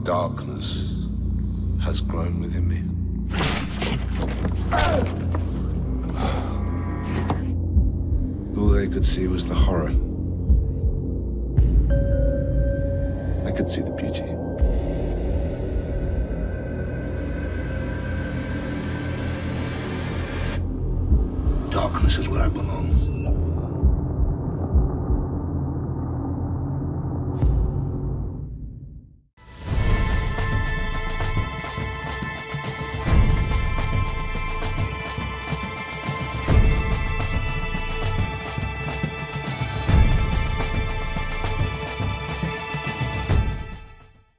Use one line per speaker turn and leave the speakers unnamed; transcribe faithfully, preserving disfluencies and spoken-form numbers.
Darkness has grown within me. All they could see was the horror. I could see the beauty. Darkness is where I belong.